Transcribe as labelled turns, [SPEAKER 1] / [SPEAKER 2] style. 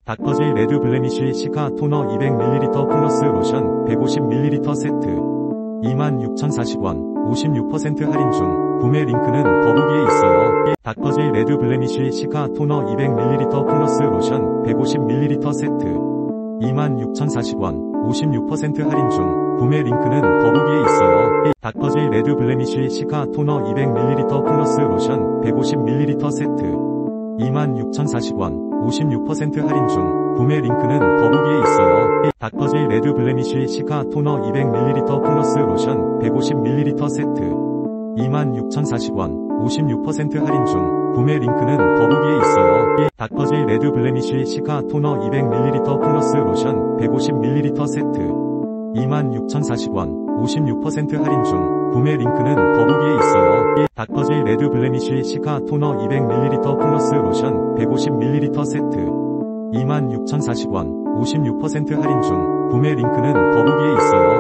[SPEAKER 1] 닥터질 레드 블레미쉬 시카 토너 200ml 플러스 로션 150ml 세트 26,040원 56% 할인 중. 구매 링크는 더보기에 있어요. 닥터질 레드 블레미쉬 시카 토너 200ml 플러스 로션 150ml 세트 26,040원 56% 할인 중. 구매 링크는 더보기에 있어요. 닥터질 레드 블레미쉬 시카 토너 200ml 플러스 로션 150ml 세트 26,040원 56% 할인 중. 구매 링크는 더보기에 있어요. 닥터질 레드 블레미쉬 시카 토너 200ml 플러스 로션 150ml 세트 26,040원 56% 할인 중. 구매 링크는 더보기에 있어요. 닥터질 레드 블레미쉬 시카 토너 200ml 플러스 로션 150ml 세트 26,040원 56% 할인 중. 구매 링크는 더보기에 있어요. 닥터질 레드 블레미쉬 시카 토너 200ml 플러스 로션 150ml 세트 26,040원 56% 할인 중. 구매 링크는 더보기에 있어요.